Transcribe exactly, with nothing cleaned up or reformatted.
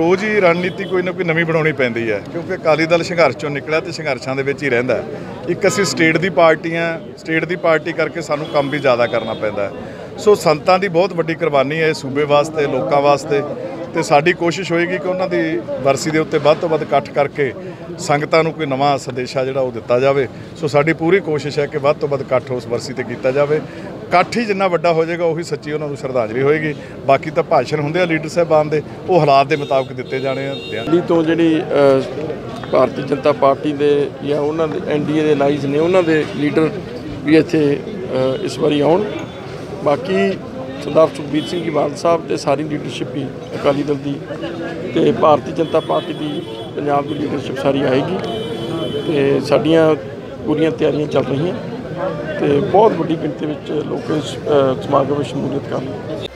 ਰੋਜ਼ ही रणनीति कोई ना कोई नवीं बनानी पैंदी है, क्योंकि अकाली दल संघर्ष चों निकलिया तो संघर्षां दे विच ही रहिंदा है। एक असीं स्टेट की पार्टी हाँ, स्टेट की पार्टी करके सानूं काम भी ज़्यादा करना पैंदा है। सो संतां दी बहुत वड्डी कुर्बानी है सूबे वास्ते, लोकां वास्ते, तो साडी कोशिश होएगी कि उन्हां दी बरसी दे उत्ते वध तों वध इकट्ठ करके संगतां नूं कोई नवां संदेशा जिहड़ा ओह दित्ता जावे। सो साडी पूरी कोशिश है कि वध तों वध इकट्ठ उस बरसी ते कीता जावे। इकट्ठ ही जिन्ना वड्डा हो जाएगा उही सच्ची उन्हां नूं श्रद्धांजलि होएगी। बाकी तो भाषण हुंदे आ लीडर साहबान दे, वो हालात के मुताबिक दिते जाने आ। दिल्ली तो जिहड़ी भारतीय जनता पार्टी दे या उन्हां दे एन डी ए दे नाइज ने उन्हां दे लीडर भी इत्थे इस बारी आउण। बाकी सरदार सुखबीर सिंह जी बादल साहब ते सारी लीडरशिप भी अकाली दल की ते भारतीय जनता पार्टी की पंजाब की लीडरशिप सारी आएगी ते साडियां पूरियां तैयारियां चल रही हैं ते बहुत वड्डी गिणती विच लोग इस समागम में शमूलियत कर रहे हैं।